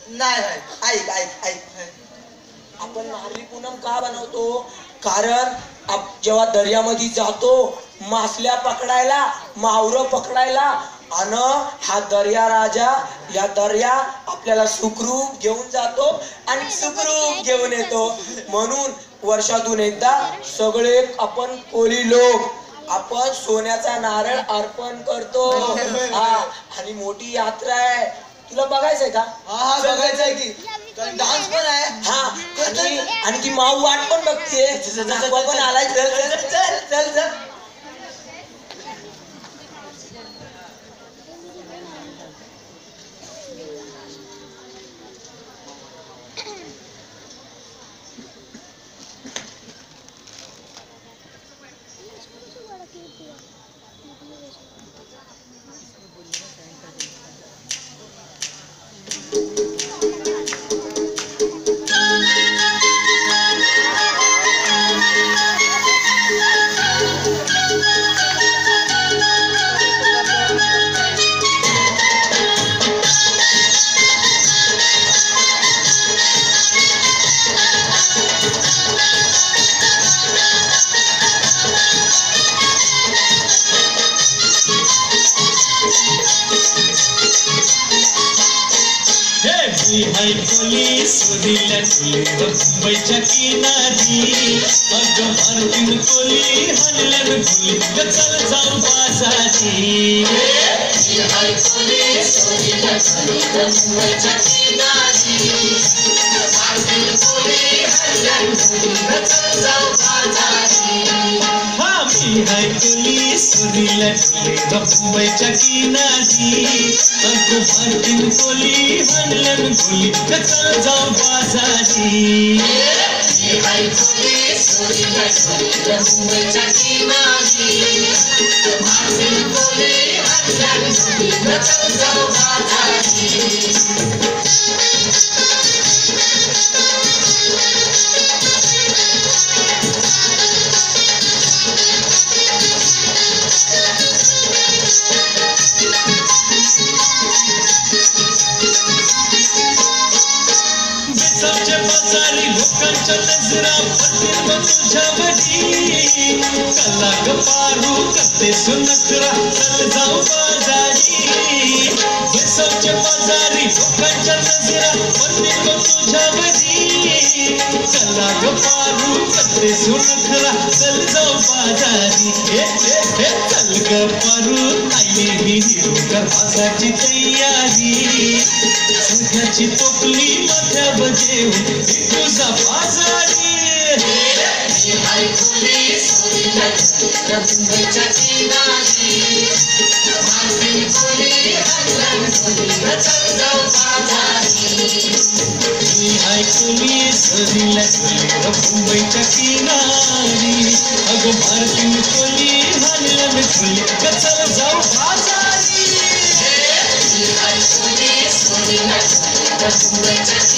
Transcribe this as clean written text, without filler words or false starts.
नाही ऐक ऐक ऐक, आपण नारळी पूनम का बनवतो? कारण जेव्हा दर्यामध्ये जातो मासल्या पकडायला, मावरं पकडायला, आणि हा दर्या राजा या दर्या आपल्याला सुखरूप घेऊन जातो आणि सुखरूप घेऊन येतो. म्हणून वर्षातून एकदा सगळे आपण कोळी लोक आपण सोन्याचा नारळ अर्पण करतो. हा, आणि मोठी यात्रा आहे. तुला बघायचंय का? हा बघायचंय की डान्स पण आहे. हा, आणि ती माऊ वाट पण बघते. पण आलाय. चल चल चल चल चल. कोली सोनीला कोली मुंबईच्या किनारी अगं मार्टिन कोली हनलन कोली चल जाऊ बाजारी. कोली सोनीला कोली मुंबईच्या किनारी मार्टिन कोली हनलन कोली चल जाऊ बाजारी. हा मी हाय कोली सोनीला कोली मुंबईच्या किनारी अगं मार्टिन कोली हनलन कोली चल जाऊ बाजारी. कोली सोनीला कोली मुंबईच्या किनारी मार्टिन कोली हनलन कोली चल जाऊ बाजारी. लोकांच्या नजरा पडतील तुझ्यावरी कला गपारू करते सुनकरा चल जाऊ बाजारी. बेसवच्या बाजारी लोकांच्या नजरा पडतील तुझ्यावरी कला गपारू करते सुनकरा चल जाऊ बाजारी. चल गपारू आईने हिरू कर भासाची तयारी सुखाची टोपली मध्यावर जेवून तुझा बाजारी. कोली सोनीला मुंबईच्या किनारी मार्टिन कोली हनलन कोली चल जाऊ बाजारी. कोली सोनीला मुंबईच्या किनारी अगं मार्टिन कोली हनलन कोली चल जाऊ बाजारी. कोली सोनीला मुंबईच्या